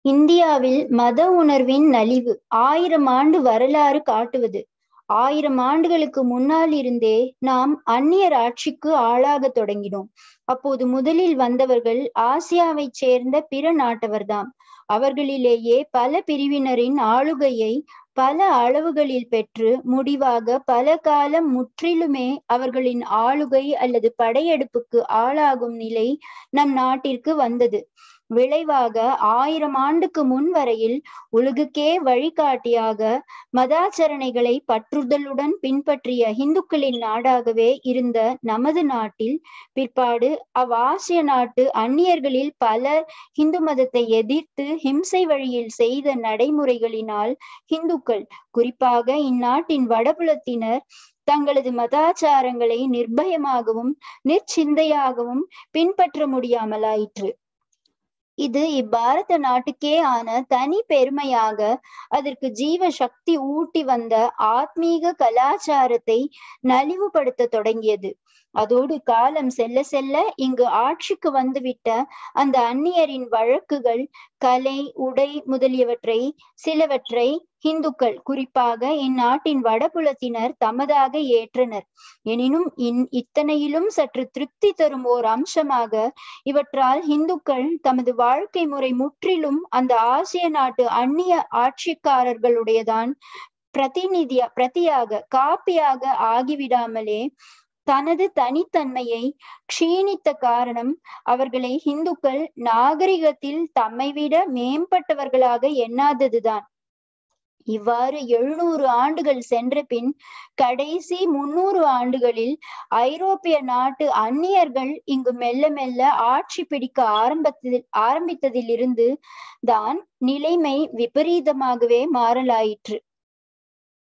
இந்தியாவில் மத உணர்வின் நலிவு 1000 ஆண்டு வரலாறு காட்டுவது. 1000 ஆண்டுகளுக்கு முன்னால் இருந்தே நாம் அந்நியர் ஆட்சிக்கு ஆளாகத் தொடங்கினோம். அப்போது முதலில் வந்தவர்கள் ஆசியாவைச் சேர்ந்த பிற நாட்டவர்தாம். அவர்களிலேயே பல பிரிவினரின் ஆளுகையை பல அளவுகளில் பெற்று முடிவாக பல காலம் முற்றிலுமே அவர்களின் ஆளுகை அல்லது படையெடுப்புக்கு ஆளாகும் நிலை நம் நாட்டிற்கு வந்தது. விளைவாக 1000 ஆண்டுக்கு முன் வரையில் உலகுக்கே வழிகாட்டியாக மதாச்சரணைகளை பற்றுதலுடன் பின்பற்றிய இந்துக்களின் நாடாகவே இருந்த நமது நாட்டில் பிற்பாடு அவ்வாசிய நாட்டு அந்நியர்களில் பலர் இந்து மதத்தை எதிர்த்து ஹிம்சை வழியில் செய்த நடைமுறைகளினால் இந்துக்கள், குறிப்பாக இந்நாட்டின் வடபுலத்தினர், தங்களது மதாச்சாரங்களை நிர்பயமாகவும் நிர்சிந்தையாகவும் பின்பற்ற முடியாமலாயிற்று. இது இப்பாரத நாட்டுக்கே ஆன தனி பெருமையாக அதற்கு ஜீவ சக்தி ஊட்டி வந்த ஆத்மீக கலாச்சாரத்தை நலிவுபடுத்த தொடங்கியது. அதோடு காலம் செல்ல செல்ல இங்கு ஆட்சிக்கு வந்துவிட்ட அந்த அந்நியரின் வழக்குகள், கலை, உடை முதலியவற்றை சிலவற்றை இந்துக்கள், குறிப்பாக இந்நாட்டின் வடபுலத்தினர் தமதாக ஏற்றனர். எனினும் இத்தனையிலும் சற்று திருப்தி தரும் ஓர் அம்சமாக இவற்றால் இந்துக்கள் தமது வாழ்க்கை முறை முற்றிலும் அந்த ஆசிய நாட்டு அந்நிய ஆட்சிக்காரர்களுடையதான் பிரதியாக காப்பியாக ஆகிவிடாமலே தனது தனித்தன்மையை க்ஷீணித்த காரணம் அவர்களை இந்துக்கள் நாகரிகத்தில் தம்மை விட மேம்பட்டவர்களாக எண்ணாததுதான். இவ்வாறு 700 ஆண்டுகள் சென்ற பின் கடைசி 300 ஆண்டுகளில் ஐரோப்பிய நாட்டு அந்நியர்கள் இங்கு மெல்ல மெல்ல ஆட்சி பிடிக்க ஆரம்பித்ததிலிருந்து தான் நிலைமை விபரீதமாகவே மாறலாயிற்று.